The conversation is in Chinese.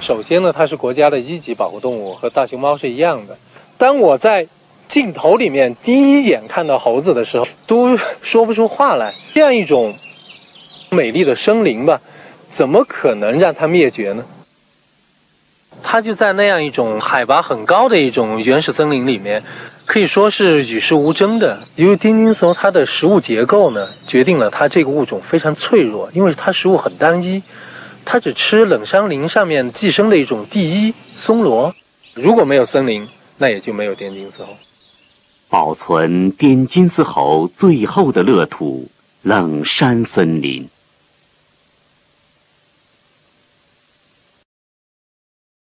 首先呢，它是国家的1级保护动物，和大熊猫是一样的。当我在镜头里面第一眼看到猴子的时候，都说不出话来。这样一种美丽的生灵吧，怎么可能让它灭绝呢？它就在那样一种海拔很高的一种原始森林里面，可以说是与世无争的。因为丁金叟它的食物结构呢，决定了它这个物种非常脆弱，因为它食物很单一，它只吃冷杉林上面寄生的一种地衣松萝。如果没有森林，那也就没有滇金丝猴。 保存滇金丝猴最后的乐土——冷杉森林。